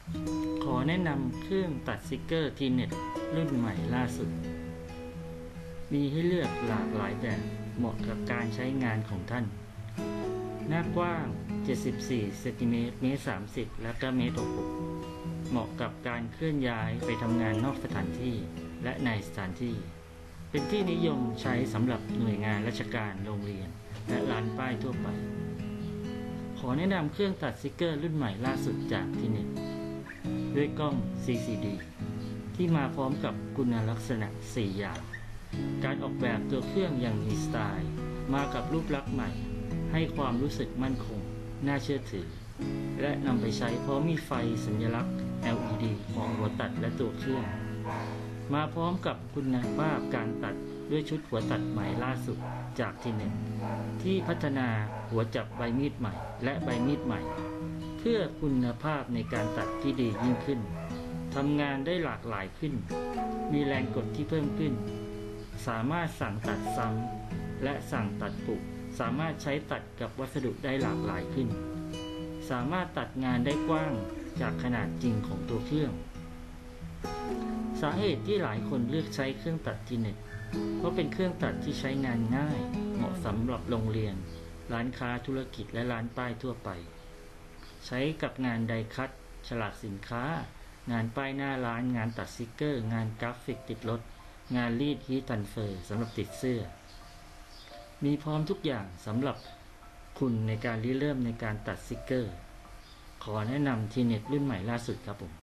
ขอแนะนำเครื่องตัดสติกเกอร์ทีเน็ตรุ่นใหม่ล่าสุดมีให้เลือกหลากหลายแบบเหมาะกับการใช้งานของท่านหน้ากว้าง74เซนติเมตรเมตร30และก็เมตร66เหมาะกับการเคลื่อนย้ายไปทำงานนอกสถานที่และในสถานที่เป็นที่นิยมใช้สำหรับหน่วยงานราชการโรงเรียนและร้านป้ายทั่วไปขอแนะนำเครื่องตัดสติกเกอร์รุ่นใหม่ล่าสุดจากทีเน็ตด้วยกล้อง CCD ที่มาพร้อมกับคุณลักษณะ 4 อย่างการออกแบบตัวเครื่องอย่างมีสไตล์มากับรูปลักษณ์ใหม่ให้ความรู้สึกมั่นคงน่าเชื่อถือและนำไปใช้พร้อมมีไฟสัญลักษณ์ LED ของหัวตัดและตัวเครื่องมาพร้อมกับคุณภาพการตัดด้วยชุดหัวตัดใหม่ล่าสุดจากทีเน็ตที่พัฒนาหัวจับใบมีดใหม่และใบมีดใหม่เพื่อคุณภาพในการตัดที่ดียิ่งขึ้นทำงานได้หลากหลายขึ้นมีแรงกดที่เพิ่มขึ้นสามารถสั่งตัดซ้ำและสั่งตัดปุกสามารถใช้ตัดกับวัสดุได้หลากหลายขึ้นสามารถตัดงานได้กว้างจากขนาดจริงของตัวเครื่องสาเหตุที่หลายคนเลือกใช้เครื่องตัดทีเน็ตเพราะเป็นเครื่องตัดที่ใช้งานง่ายเหมาะสำหรับโรงเรียนร้านค้าธุรกิจและร้านป้ายทั่วไปใช้กับงานไดคัตฉลากสินค้างานป้ายหน้าร้านงานตัดสติกเกอร์งานกราฟิกติดรถงานรีดฮีททรานสเฟอร์สำหรับติดเสื้อมีพร้อมทุกอย่างสำหรับคุณในการริเริ่มในการตัดสติกเกอร์ขอแนะนำทีเน็ตรุ่นใหม่ล่าสุดครับผม